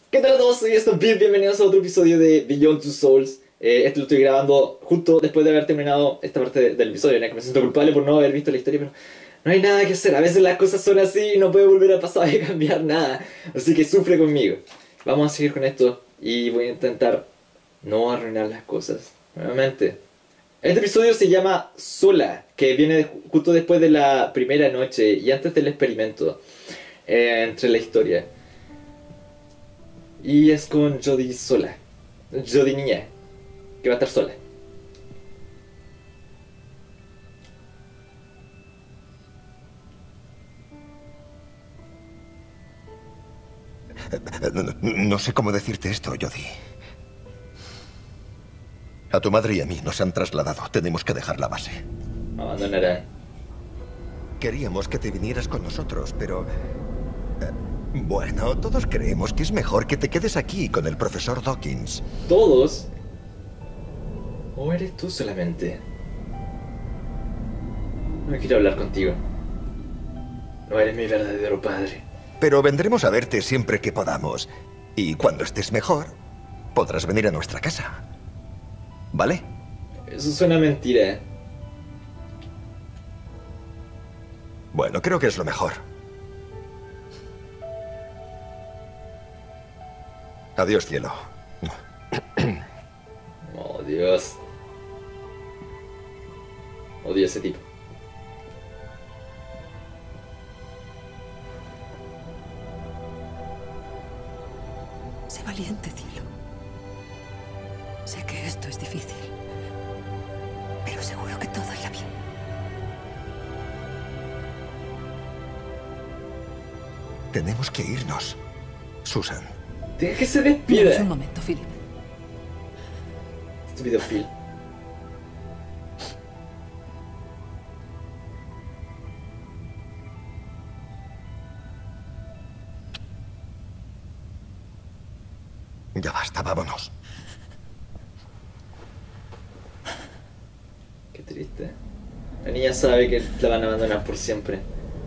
¿Qué tal a todos? Soy Stampede, bienvenidos a otro episodio de Beyond Two Souls. Este lo estoy grabando justo después de haber terminado esta parte del episodio, en el que me siento culpable por no haber visto la historia, pero no hay nada que hacer. A veces las cosas son así y no puedo volver al pasado y cambiar nada. Así que sufre conmigo. Vamos a seguir con esto y voy a intentar no arruinar las cosas. Nuevamente. Este episodio se llama Sola, que viene justo después de la primera noche y antes del experimento entre la historia. Y es con Jodie sola. Jodie niña. Que va a estar sola. No sé cómo decirte esto, Jodie. A tu madre y a mí nos han trasladado. Tenemos que dejar la base. Me abandonarán. Queríamos que te vinieras con nosotros, pero... bueno, todos creemos que es mejor que te quedes aquí con el profesor Dawkins. ¿Todos? ¿O eres tú solamente? No quiero hablar contigo. No eres mi verdadero padre. Pero vendremos a verte siempre que podamos. Y cuando estés mejor, podrás venir a nuestra casa. ¿Vale? Eso suena mentira, ¿eh? Bueno, creo que es lo mejor. Adiós, cielo. Oh, Dios. Odio a ese tipo. Sé valiente, cielo. Sé que esto es difícil, pero seguro que todo irá bien. Tenemos que irnos, Susan. Deja que se Dame despida. un momento, Philip. Estúpido Phil. Ya basta, vámonos. Qué triste. La niña sabe que la van a abandonar por siempre.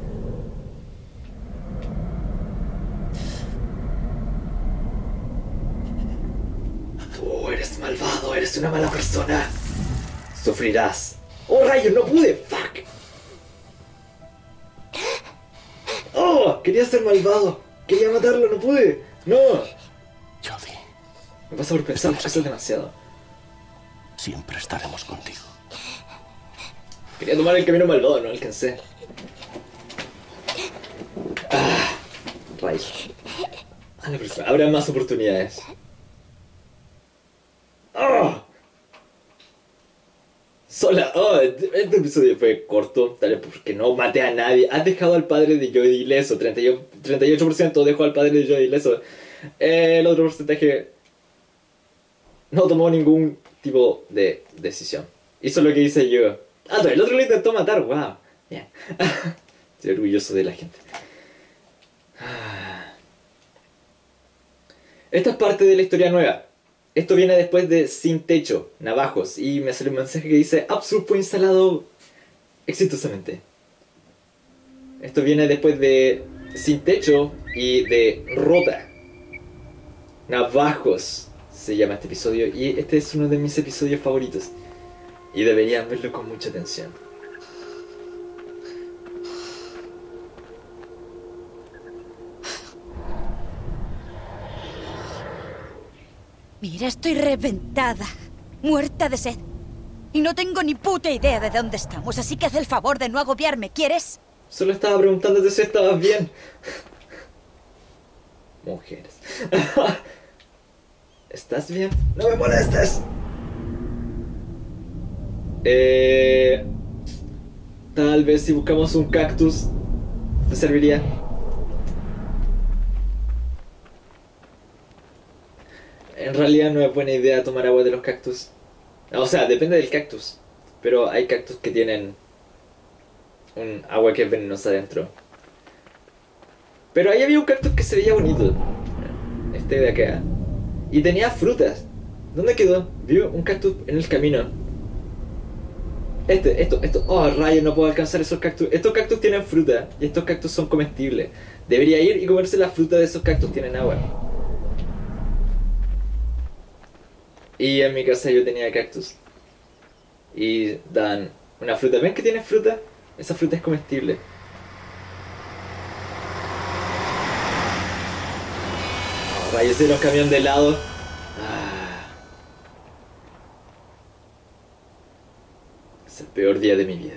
Tú eres malvado, eres una mala persona. Sufrirás. ¡Oh, rayos! ¡No pude! ¡Fuck! ¡Oh! Quería ser malvado. Quería matarlo, no pude. ¡No! Jodie, Me pasa por pensar las cosas demasiado. siempre estaremos contigo. Quería tomar el camino malvado, no alcancé. Ah, rayos. A la próxima. Habrá más oportunidades. ¡Oh! Sola. Oh, este episodio fue corto, tal vez porque no maté a nadie. Has dejado al padre de Jodie ileso. 38% dejó al padre de Jodie ileso. El otro porcentaje no tomó ningún tipo de decisión. Hizo lo que hice yo. Ah, el otro lo intentó matar. Wow. Bien. Estoy orgulloso de la gente. Esta es parte de la historia nueva. Esto viene después de Sin Techo, Navajos, y me salió un mensaje que dice Upsurf fue instalado exitosamente. Esto viene después de Sin Techo y de Rota. Navajos se llama este episodio, y este es uno de mis episodios favoritos. Y deberían verlo con mucha atención. Mira, estoy reventada, muerta de sed. Y no tengo ni puta idea de dónde estamos, así que haz el favor de no agobiarme, ¿quieres? Solo estaba preguntándote si estabas bien. Mujeres. ¿Estás bien? ¡No me molestes! Tal vez si buscamos un cactus, ¿te serviría? En realidad no es buena idea tomar agua de los cactus. O sea, depende del cactus. Pero hay cactus que tienen un agua que es venenosa adentro. Pero ahí había un cactus que se veía bonito. Este de acá. Y tenía frutas. ¿Dónde quedó? Vio un cactus en el camino. Esto. Oh, rayos, no puedo alcanzar esos cactus. Estos cactus tienen fruta y estos cactus son comestibles. Debería ir y comerse la fruta de esos cactus, tienen agua. Y en mi casa yo tenía cactus. Y dan una fruta. ¿Ven que tiene fruta? Esa fruta es comestible. Oh, rayos, era un camión de helado. Ah, es el peor día de mi vida.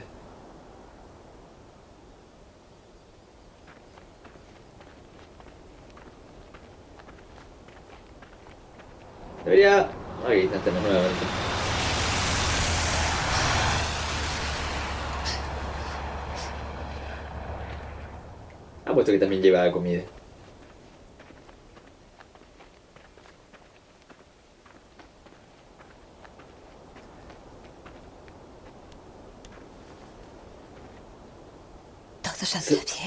Debería... Ok, intentémoslo nuevamente. Apuesto que también lleva comida. Todo saldrá bien.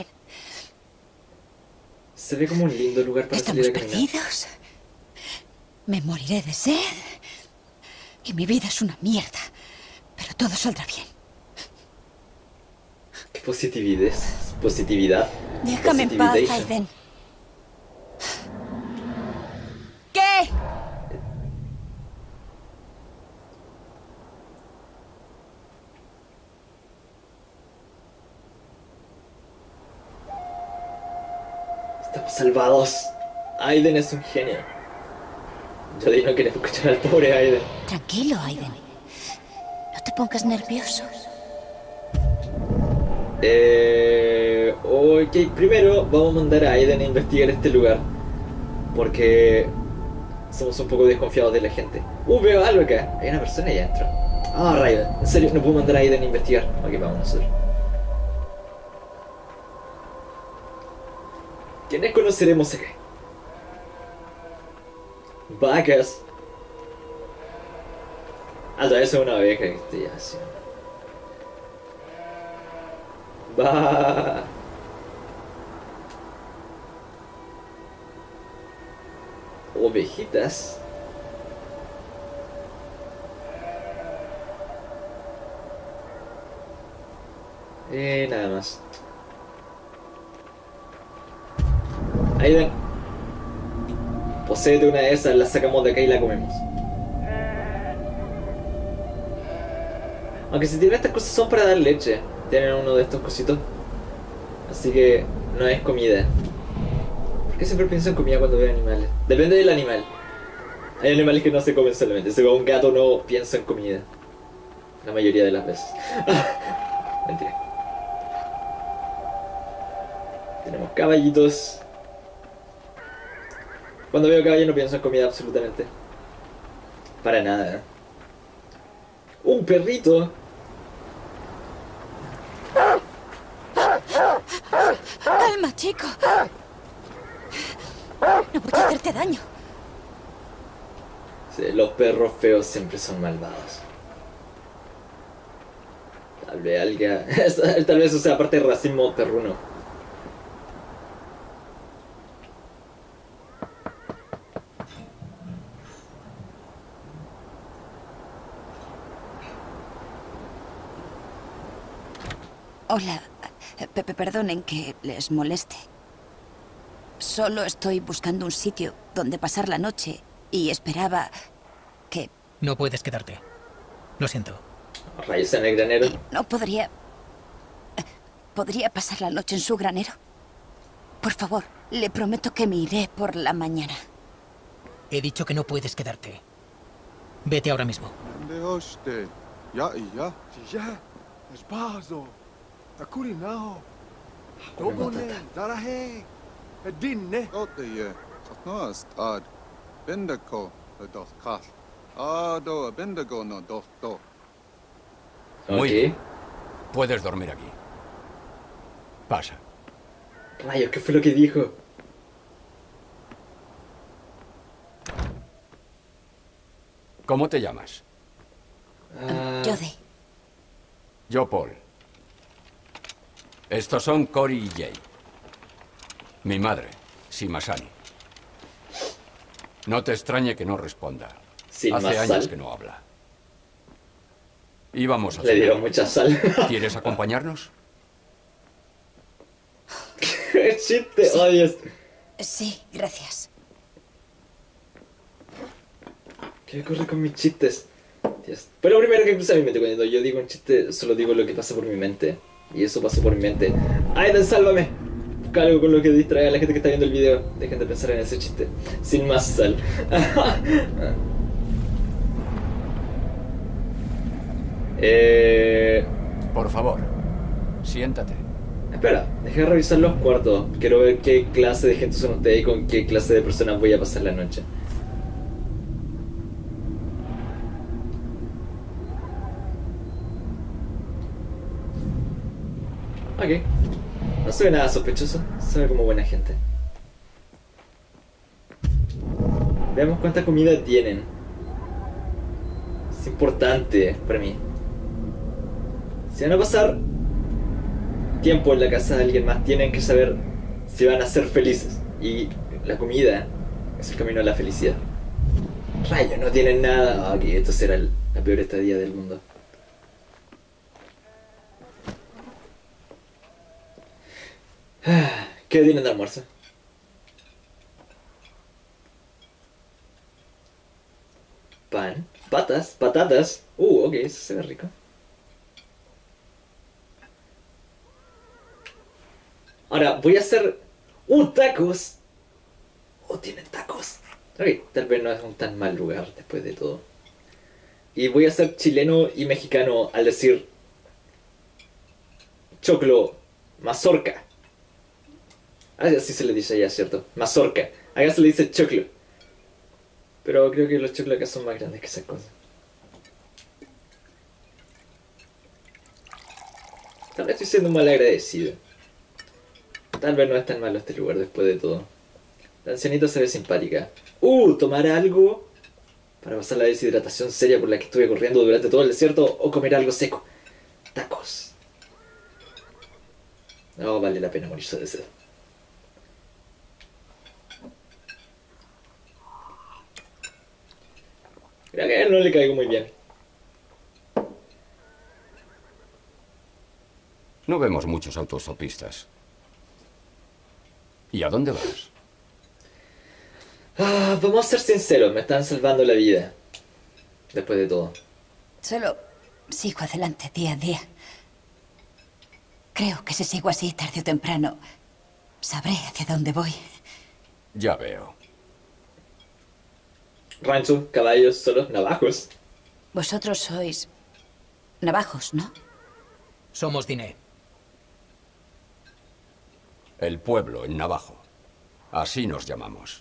Se ve como un lindo lugar para Estamos salir a caminar. perdidos. Me moriré de sed. Y mi vida es una mierda. Pero todo saldrá bien. Qué positividad. Positividad. Déjame en paz, Positivation. Aiden. ¿Qué? Estamos salvados. Aiden es un genio. Jodie no quiere escuchar al pobre Aiden. Tranquilo, Aiden. No te pongas nervioso. Ok, primero vamos a mandar a Aiden a investigar este lugar. Porque somos un poco desconfiados de la gente. Veo algo acá. Hay una persona allá adentro. Ah, rayos. En serio, no puedo mandar a Aiden a investigar. Ok, vamos a hacer. ¿Quiénes conoceremos acá? Vacas. Ah, ya eso es una oveja que estoy haciendo. Va. Ovejitas. Nada más. Aiden. Poséete una de esas, la sacamos de acá y la comemos. Aunque si tienen estas cosas son para dar leche. Tienen uno de estos cositos. Así que no es comida. ¿Por qué siempre pienso en comida cuando veo animales? Depende del animal. Hay animales que no se comen solamente. Si veo un gato no pienso en comida. La mayoría de las veces. Mentira. Tenemos caballitos. Cuando veo caballo no pienso en comida absolutamente. Para nada. ¡Un perrito! Calma, chico. No voy a hacerte daño. Sí, los perros feos siempre son malvados. Tal vez eso sea parte de racismo perruno. Hola. Perdonen que les moleste. Solo estoy buscando un sitio donde pasar la noche y esperaba que... No puedes quedarte. Lo siento. Rayos en el granero. ¿No podría... ¿Podría pasar la noche en su granero? Por favor, le prometo que me iré por la mañana. He dicho que no puedes quedarte. Vete ahora mismo. Dehoste. Ya y ya. Ya. Espazo. Takurinao. Dobone. Darahe. Dinne. Ote. No stad. Bendico. The dos kas. Do bendigo no dos do. Muy Ok. bien. Puedes dormir aquí. Pasa. Rayos, ¿qué fue lo que dijo? ¿Cómo te llamas? Jodie. Yo, Paul. Estos son Cory y Jay. Mi madre, Simasani. No te extrañe que no responda. Sin Hace más años sal. que no habla. Íbamos a Le dieron cenar. mucha sal. ¿Quieres acompañarnos? ¡Qué chiste! ¡Oh, Dios! Sí, gracias. ¿Qué ocurre con mis chistes? Dios. Fue lo primero que cruza mi mente cuando yo digo un chiste, solo digo lo que pasa por mi mente. Y eso pasó por mi mente. ¡Aiden, sálvame! Busca algo con lo que distraiga a la gente que está viendo el video. Dejen de pensar en ese chiste. Sin más sal. Por favor, siéntate. Espera, deja de revisar los cuartos. Quiero ver qué clase de gente son ustedes y con qué clase de personas voy a pasar la noche. Ok. No se ve nada sospechoso. Se ve como buena gente. Veamos cuánta comida tienen. Es importante para mí. Si van a pasar tiempo en la casa de alguien más, tienen que saber si van a ser felices. Y la comida es el camino a la felicidad. Rayos, no tienen nada. Ok, esto será la peor estadía del mundo. ¿Qué tienen de almuerzo? Pan, patatas. Ok, eso se ve rico. Ahora, voy a hacer... tacos. Tienen tacos. Ok, tal vez no es un tan mal lugar después de todo. Y voy a ser chileno y mexicano al decir... choclo, mazorca. Así se le dice allá, ¿cierto? Mazorca. Acá se le dice choclo. Pero creo que los choclos acá son más grandes que esas cosas. Tal vez estoy siendo mal agradecido. Tal vez no es tan malo este lugar después de todo. La ancianita se ve simpática. Tomar algo para pasar la deshidratación seria por la que estuve corriendo durante todo el desierto o comer algo seco. Tacos. No vale la pena morirse de sed. Creo que a él no le caigo muy bien. No vemos muchos autostopistas. ¿Y a dónde vas? Vamos a ser sinceros, me están salvando la vida. Después de todo. Solo sigo adelante día a día. Creo que si sigo así tarde o temprano, sabré hacia dónde voy. Ya veo. Rancho, caballos, solo navajos. Vosotros sois navajos, ¿no? Somos Diné. El pueblo en Navajo. Así nos llamamos.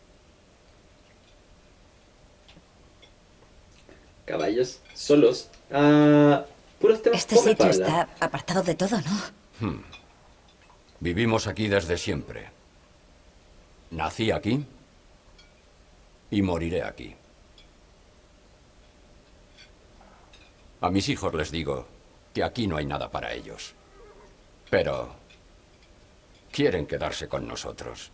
Caballos, solos. Puros temas Este fome sitio para hablar. está apartado de todo, ¿no? Vivimos aquí desde siempre. Nací aquí y moriré aquí. A mis hijos les digo que aquí no hay nada para ellos. Pero quieren quedarse con nosotros.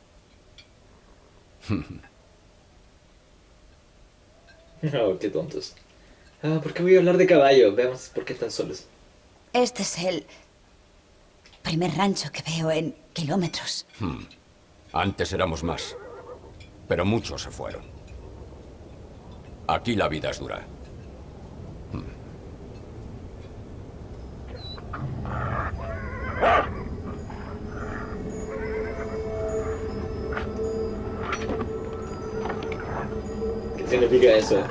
Oh, qué tontos. ¿Por qué voy a hablar de caballos? Veamos por qué están solos. Este es el primer rancho que veo en kilómetros. Antes éramos más, pero muchos se fueron. Aquí la vida es dura. ¿Qué significa eso?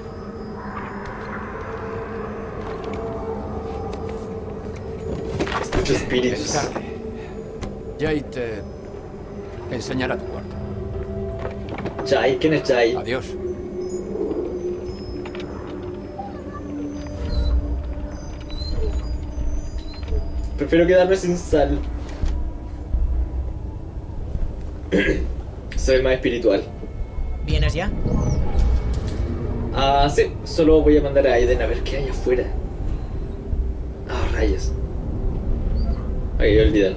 Escucho Es espíritus. tarde. Jay te enseñará tu cuarto. Chai, ¿quién es Chai? Adiós. Prefiero quedarme sin sal. Soy más espiritual. ¿Vienes ya? Sí, solo voy a mandar a Aiden a ver qué hay afuera. Rayos. Ay, olvidan.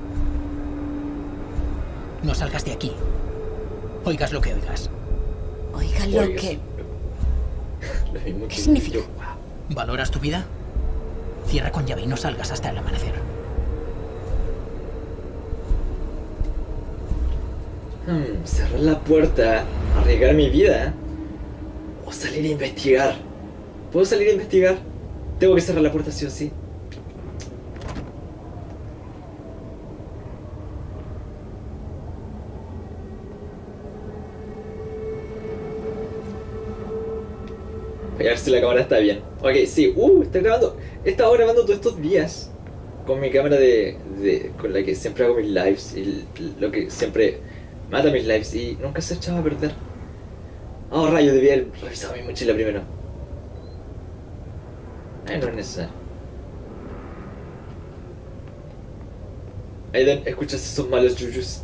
No salgas de aquí. Oigas lo que oigas. Oiga lo Oiga, que... Lo mismo que ¿Qué significa? yo. Wow. ¿Valoras tu vida? Cierra con llave y no salgas hasta el amanecer. Cerrar la puerta, arriesgar mi vida o salir a investigar. ¿Puedo salir a investigar? Tengo que cerrar la puerta sí o sí. Voy a ver si la cámara está bien. Ok, sí, está grabando. He estado grabando todos estos días con mi cámara con la que siempre hago mis lives y lo que siempre mata mis lives y nunca se echaba a perder. Oh, rayos, debía haber revisado mi mochila primero. No es necesario. Aiden, ¿escuchas esos malos yuyus?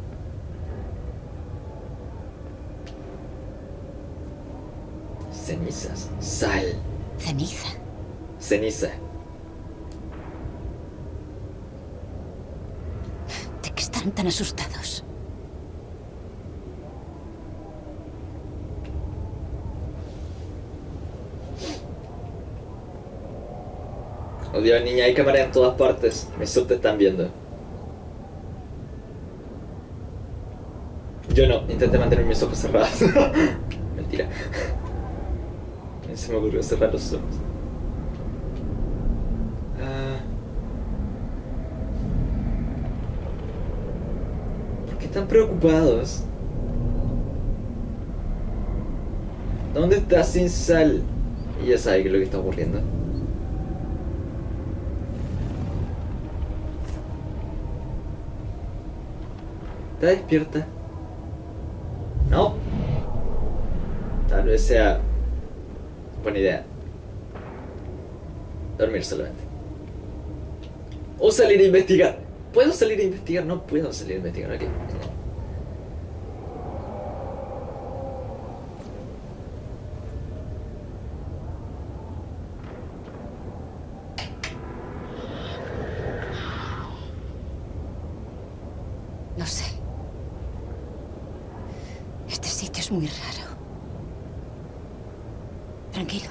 Cenizas, sal, Ceniza. ceniza. ¿De qué están tan asustados? Oh Dios, niña, hay cámaras en todas partes. Mis subs te están viendo. Yo no, intenté mantener mis ojos cerrados. Mentira. A mí se me ocurrió cerrar los ojos. ¿Por qué están preocupados? ¿Dónde está Sin Sal? Y ya sabe qué es lo que está ocurriendo. ¿Está despierta? No. Tal vez sea buena idea dormir solamente. O salir a investigar. ¿Puedo salir a investigar? No puedo salir a investigar. Ok. No sé. Este sitio es muy raro. Tranquilo.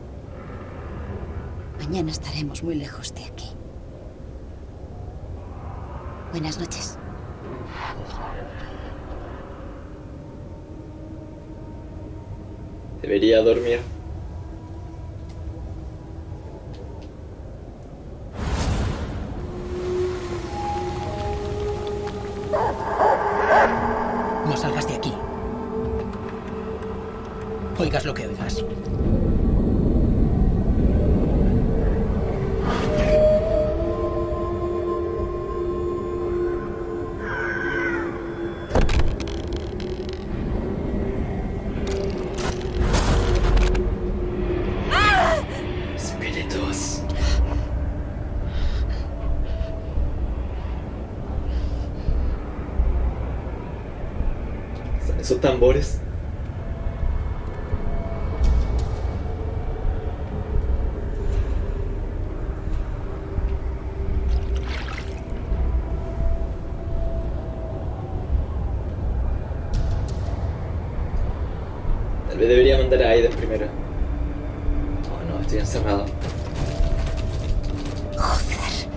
Mañana estaremos muy lejos de aquí. Buenas noches. Debería dormir. No salgas de aquí. Oigas lo que oigas. Espíritus. ¿Son esos tambores? Tal vez debería mandar a Aiden primero. Oh no, estoy encerrado. Joder.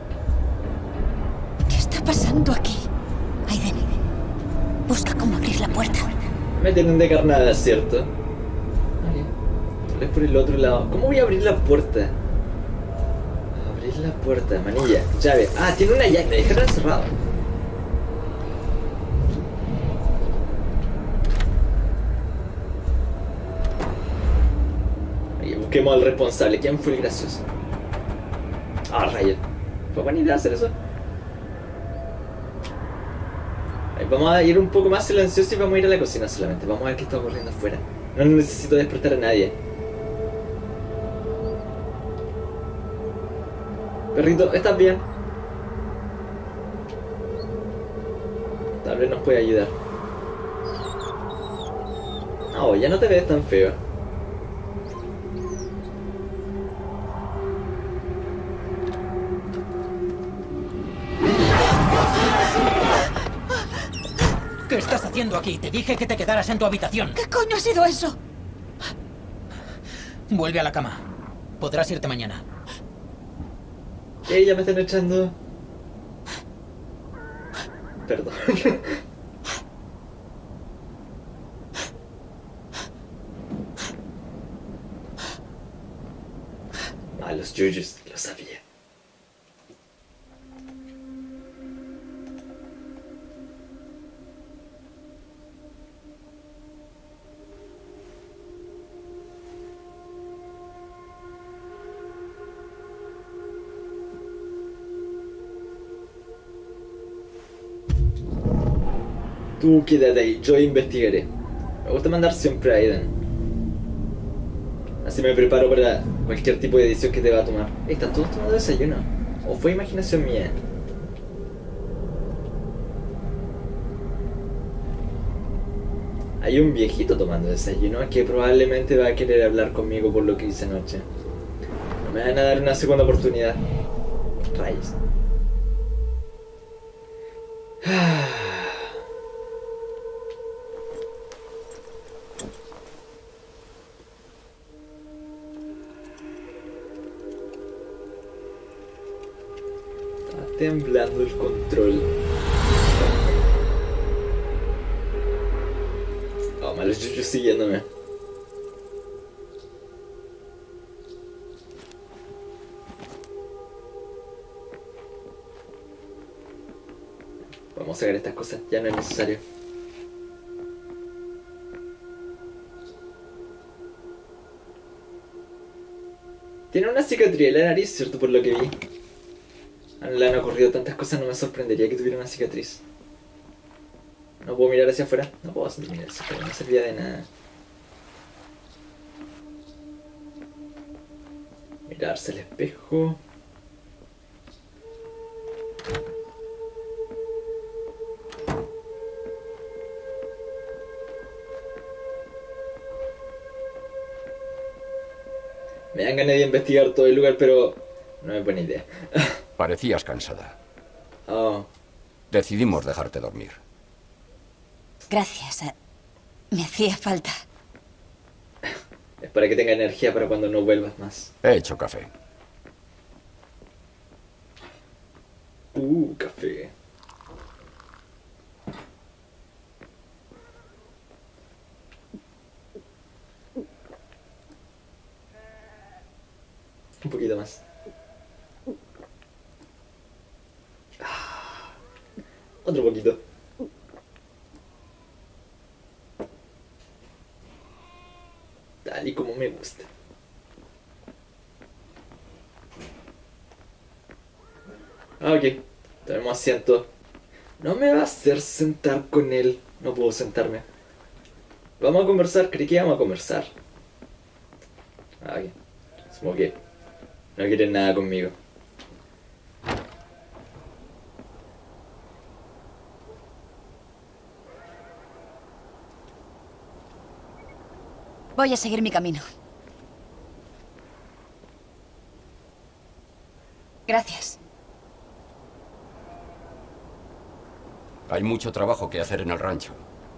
¿Qué está pasando aquí? Aiden, busca cómo abrir la puerta. Me tienen de carnada, ¿cierto? Vale. Tal vez por el otro lado. ¿Cómo voy a abrir la puerta? Abrir la puerta, manilla, llave. Ah, tiene una llave, me dejaron encerrado. Oye, busquemos al responsable. ¿Quién fue el gracioso? Ah, rayo. ¿Fue buena idea hacer eso? Vamos a ir un poco más silencioso y vamos a ir a la cocina solamente. Vamos a ver qué está ocurriendo afuera. No necesito despertar a nadie. Perrito, ¿estás bien? Tal vez nos puede ayudar. No, ya no te ves tan feo. ¿Qué estás haciendo? haciendo aquí? Te dije que te quedaras en tu habitación. ¿Qué coño ha sido eso? Vuelve a la cama. Podrás irte mañana. Ya me están echando. Perdón. Ah, los yuyos, lo sabía. Tú quédate ahí, yo investigaré. Me gusta mandar siempre a Aiden. Así me preparo para cualquier tipo de decisión que te va a tomar. ¿Están todos tomando desayuno? ¿O fue imaginación mía? Hay un viejito tomando desayuno que probablemente va a querer hablar conmigo por lo que hice anoche. No me van a dar una segunda oportunidad. Rayos. Está temblando el control. Oh, malos yuyos siguiéndome. Vamos a sacar estas cosas, ya no es necesario. Tiene una cicatriz en la nariz, ¿cierto? Por lo que vi. Le han ocurrido tantas cosas, no me sorprendería que tuviera una cicatriz. No puedo mirar hacia afuera. No puedo mirar hacia afuera, no servía de nada. Mirarse al espejo. Me dan ganas de investigar todo el lugar, pero no es buena idea. Parecías cansada. Oh, Decidimos dejarte dormir. Gracias. Me hacía falta. es para que tenga energía para cuando no vuelvas más. He hecho café. Café. Un poquito más. Otro poquito. Tal y como me gusta. Ok, tenemos asiento. No me va a hacer sentar con él. No puedo sentarme. Vamos a conversar, creí que íbamos a conversar. Ok, supongo que no quieren nada conmigo. Voy a seguir mi camino. Gracias. Hay mucho trabajo que hacer en el rancho.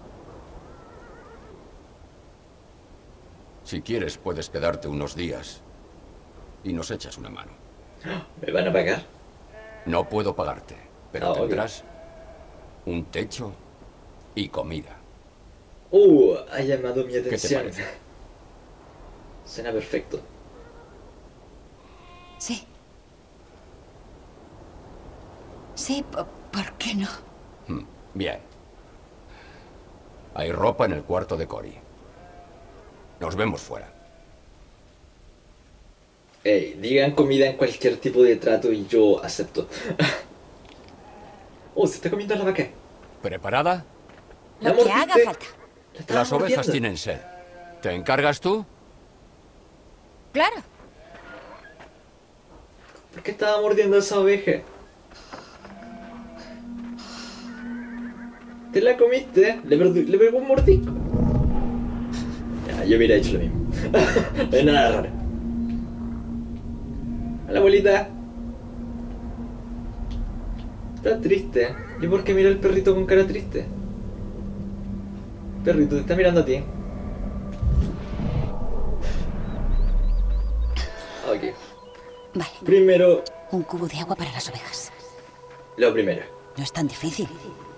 Si quieres, puedes quedarte unos días y nos echas una mano. ¿Me van a pagar? No puedo pagarte, pero Ok. tendrás un techo y comida. Ha llamado mi te atención. parece? Suena perfecto. Sí. Sí, ¿por qué no? Bien. Hay ropa en el cuarto de Cory. Nos vemos fuera. Ey, digan comida en cualquier tipo de trato y yo acepto. Se está comiendo la vaca. ¿Preparada? ¿La Lo que haga mordiste? falta. La estaba Las ovejas mordiendo. tienen sed. ¿Te encargas tú? Claro. ¿Por qué estaba mordiendo a esa oveja? ¿Te la comiste? Le pegó un mordisco. Ya, yo hubiera hecho lo mismo. No es nada raro. Hola, abuelita. Está triste. ¿Y por qué mira al perrito con cara triste? Perrito, te está mirando a ti. Ok. Vale. Primero, Un cubo de agua para las ovejas. lo primero. No es tan difícil.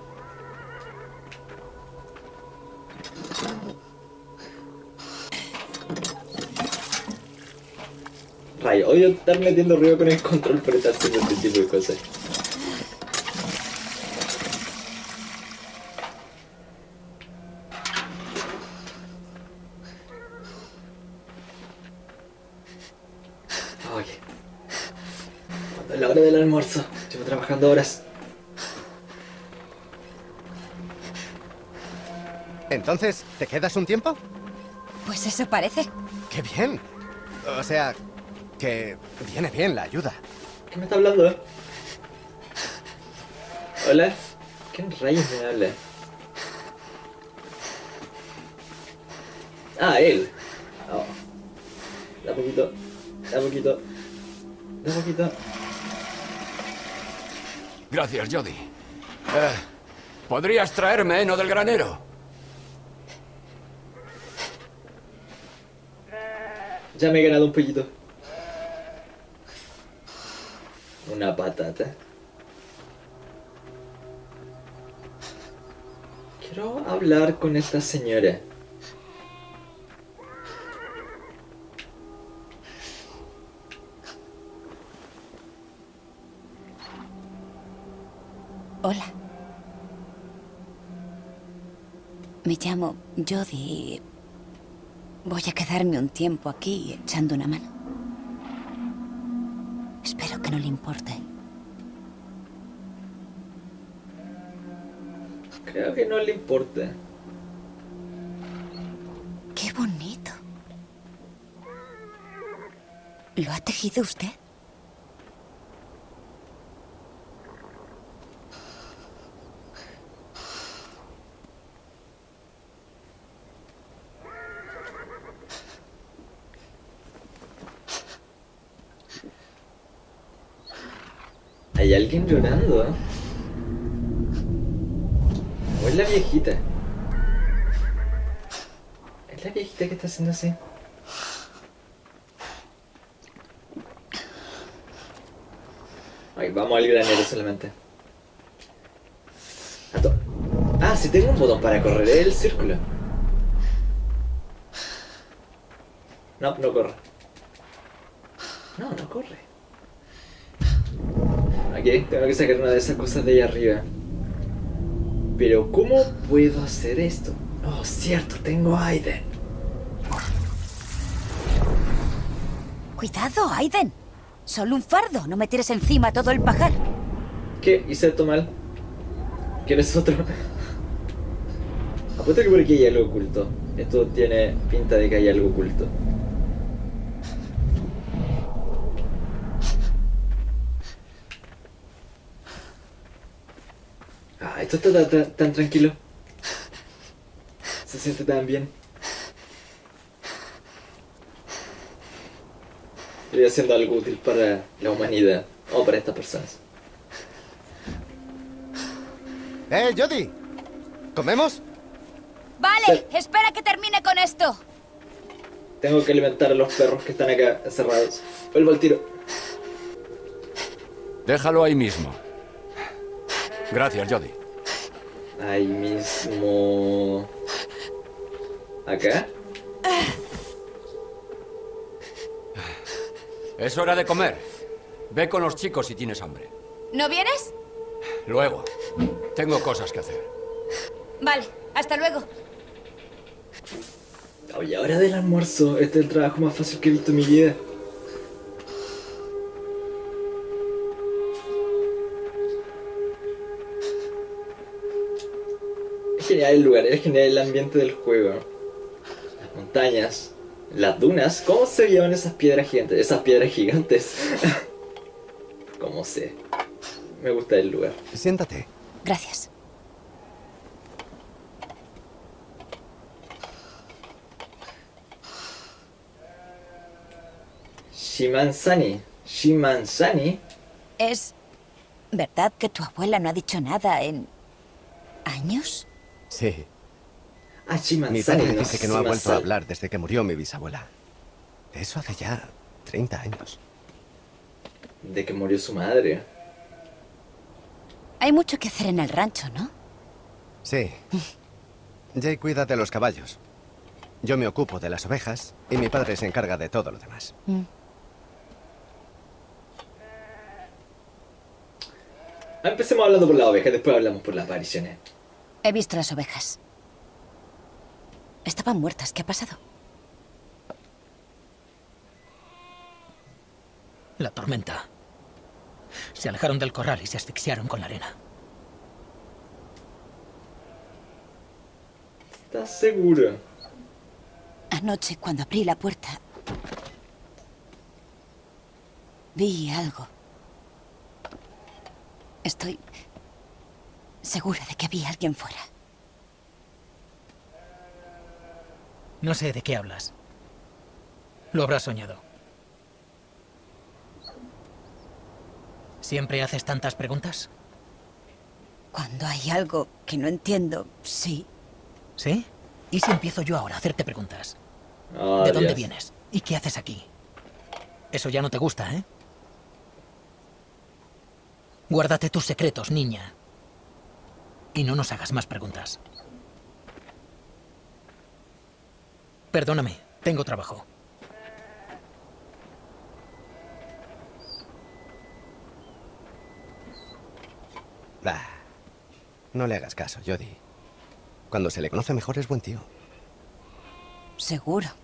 Rayo, odio estar metiendo ruido con el control por estar haciendo este tipo de cosas. Ok. Cuando es la hora del almuerzo, llevo trabajando horas. Entonces, ¿te quedas un tiempo? Pues eso parece. ¡Qué bien! O sea, que viene bien la ayuda. ¿Qué me está hablando? ¿Hola? ¿Quién rayos me habla? Ah, él. Oh. Da poquito. Da poquito. Da poquito. Gracias, Jody. ¿Podrías traerme heno del granero? Ya me he ganado un poquito. Una patata. Quiero hablar con esta señora. Hola. Me llamo Jody y voy a quedarme un tiempo aquí echando una mano. Espero que no le importe. Creo que no le importa. ¡Qué bonito! ¿Lo ha tejido usted? Hay alguien llorando, ¿eh? ¿O es la viejita? ¿Es la viejita que está haciendo así? Ay, vamos al granero solamente. Ah, sí tengo un botón para correr, es el círculo. No, no corre. No, no corre. Aquí, tengo que sacar una de esas cosas de ahí arriba. Pero, ¿cómo puedo hacer esto? Oh, cierto, tengo a Aiden. ¡Cuidado, Aiden! Solo un fardo, no me tires encima todo el pajar. ¿Qué? ¿Hice esto mal? ¿Quieres otro? Apuesto que por aquí hay algo oculto. Esto tiene pinta de que hay algo oculto. Ah, esto está tan tranquilo. Se siente tan bien. Estoy haciendo algo útil para la humanidad. O para estas personas. Jody. ¿Comemos? Vale, espera que termine con esto. Tengo que alimentar a los perros que están acá encerrados. Vuelvo al tiro. Déjalo ahí mismo. Gracias, Jody. Ahí mismo. ¿Acá? Es hora de comer. Ve con los chicos si tienes hambre. ¿No vienes? Luego. Tengo cosas que hacer. Vale, hasta luego. Oye, ahora del almuerzo. Este es el trabajo más fácil que he visto en mi vida. Es genial el lugar, es genial el ambiente del juego. Las montañas, las dunas. ¿Cómo se llaman esas piedras gigantes? Esas piedras gigantes. ¿Cómo sé? Me gusta el lugar. Siéntate. Gracias. Shimansani. Shimansani. ¿Es verdad que tu abuela no ha dicho nada en años? Sí. Ah, Mi Chimanzani, padre no dice sé que no ha si vuelto a Masal. hablar desde que murió mi bisabuela. Eso hace ya 30 años. De que murió su madre. Hay mucho que hacer en el rancho, ¿no? Sí. Jay cuida de los caballos. Yo me ocupo de las ovejas y mi padre se encarga de todo lo demás. Empecemos hablando por las ovejas, después hablamos por las apariciones. He visto las ovejas. Estaban muertas. ¿Qué ha pasado? La tormenta. Se alejaron del corral y se asfixiaron con la arena. ¿Estás seguro? Anoche, cuando abrí la puerta, vi algo. Estoy segura de que había alguien fuera. No sé de qué hablas. Lo habrás soñado. ¿Siempre haces tantas preguntas? Cuando hay algo que no entiendo, sí. ¿Sí? ¿Y si empiezo yo ahora a hacerte preguntas? Oh, ¿De dónde Dios. vienes? ¿Y qué haces aquí? Eso ya no te gusta, ¿eh? Guárdate tus secretos, niña. Y no nos hagas más preguntas. Perdóname, tengo trabajo. Bah, no le hagas caso, Jody. Cuando se le conoce mejor es buen tío. Seguro.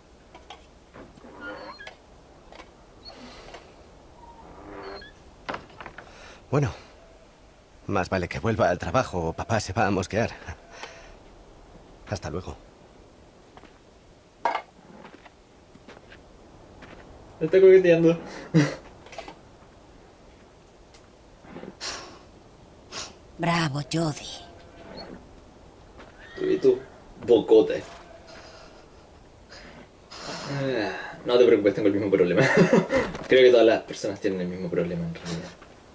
Bueno, más vale que vuelva al trabajo o papá se va a mosquear. Hasta luego. Me está coqueteando. Bravo, Jody. Tú y tú, bocote. No te preocupes, tengo el mismo problema. Creo que todas las personas tienen el mismo problema en realidad.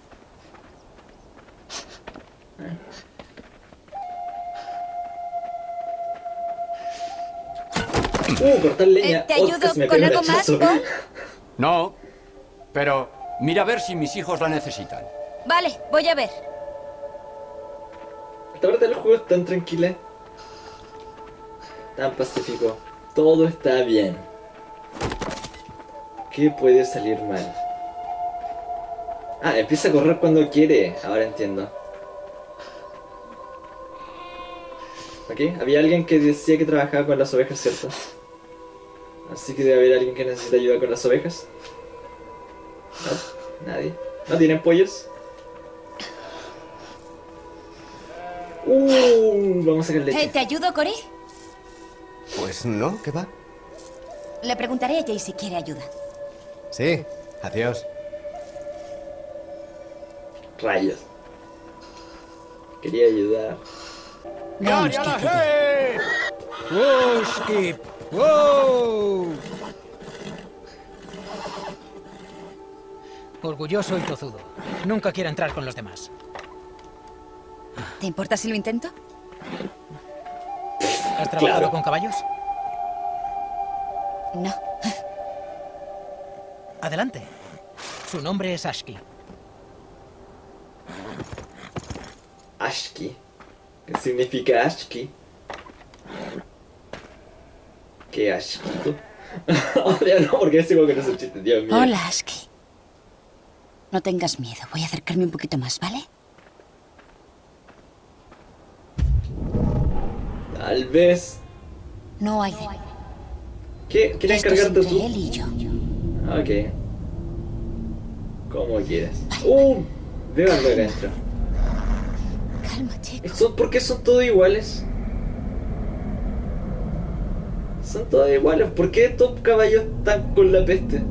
Cortar leña. ¿Te Oh, ayudo casi me con pego un algo más, hachazo. Paul? No, pero mira a ver si mis hijos la necesitan. Vale, voy a ver. Esta parte del juego es tan tranquila, tan pacífico. Todo está bien. ¿Qué puede salir mal? Ah, empieza a correr cuando quiere. Ahora entiendo. Ok, había alguien que decía que trabajaba con las ovejas, ¿cierto? Así que debe haber alguien que necesita ayuda con las ovejas. No, nadie. ¿No tienen pollos? Vamos a sacar leche. ¿Te ayudo, Cory? Pues no, ¿qué va? Le preguntaré a Jay si quiere ayuda. Sí, adiós. Rayos. Quería ayudar. Veamos qué hace Jay. ¡Wow, Skip! ¡Wow! Orgulloso y tozudo. Nunca quiere entrar con los demás. ¿Te importa si lo intento? ¿Has trabajado Claro. con caballos? No. Adelante. Su nombre es Ashki. Ashki. ¿Qué significa Ashki? ¿Qué asquito? Oh, Dios, no, porque ese juego que no es un chiste, Dios mío. Hola, Ashki. No tengas miedo. Voy a acercarme un poquito más, ¿vale? Tal vez. No hay de... ¿Qué? ¿Quieres Esto es encargarte entre tú? él y yo. Ok. Como quieras. Veo algo acá adentro. Calma, chico. ¿Por qué son todos iguales? Son todos iguales. ¿Por qué estos caballos están con la peste?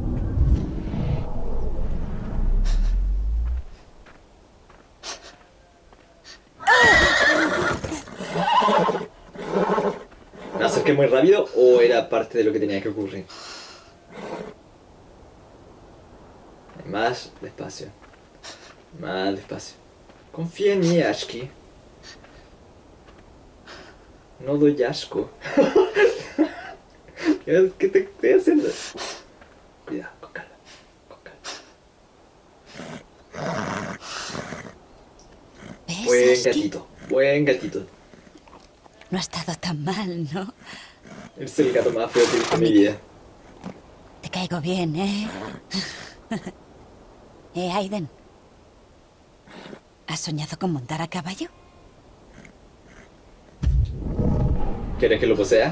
¿Me acerqué muy rápido o era parte de lo que tenía que ocurrir? Más despacio. Más despacio. Confía en mí, Ashki. No doy asco. ¿Qué te estoy haciendo? Cuidado, con calma. Con calma. ¿Ves, Buen Ashki? gatito. Buen gatito. No ha estado tan mal, ¿no? Es el gato más feo que he visto en mi vida. Te caigo bien, ¿eh? Aiden. ¿Has soñado con montar a caballo? ¿Quieres que lo posea?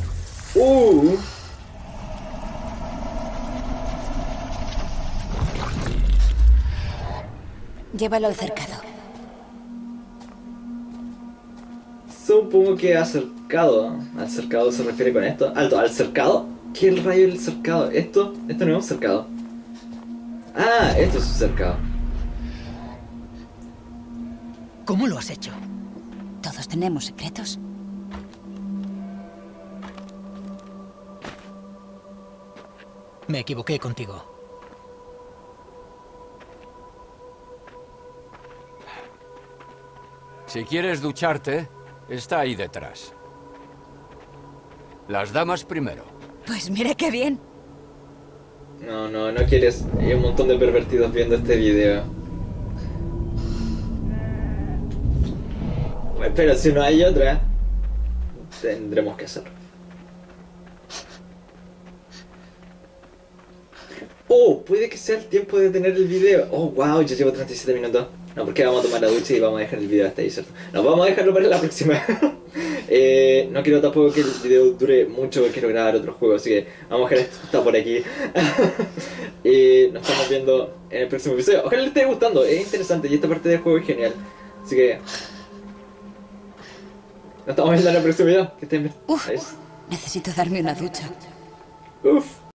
Llévalo al cercado. Supongo que acercado. ¿Al cercado se refiere con esto? Alto, ¿al cercado? ¿Qué es el rayo del cercado? Esto no es un cercado. Ah, esto es un cercado. ¿Cómo lo has hecho? Todos tenemos secretos. Me equivoqué contigo. Si quieres ducharte, está ahí detrás. Las damas primero. Pues mira qué bien. No quieres. Hay un montón de pervertidos viendo este video. Pero si no hay otra, tendremos que hacerlo. Oh, puede que sea el tiempo de tener el video. Oh, wow, ya llevo 37 minutos. No, porque vamos a tomar la ducha y vamos a dejar el video hasta ahí, ¿cierto? No, vamos a dejarlo para la próxima. No quiero tampoco que el video dure mucho, quiero grabar otro juego, así que vamos a dejar esto hasta por aquí. Nos estamos viendo en el próximo episodio. Ojalá les esté gustando, es interesante y esta parte del juego es genial. Así que nos estamos viendo en el próximo video. Que estén bien. Uf, Adiós. necesito darme una ducha. Uf.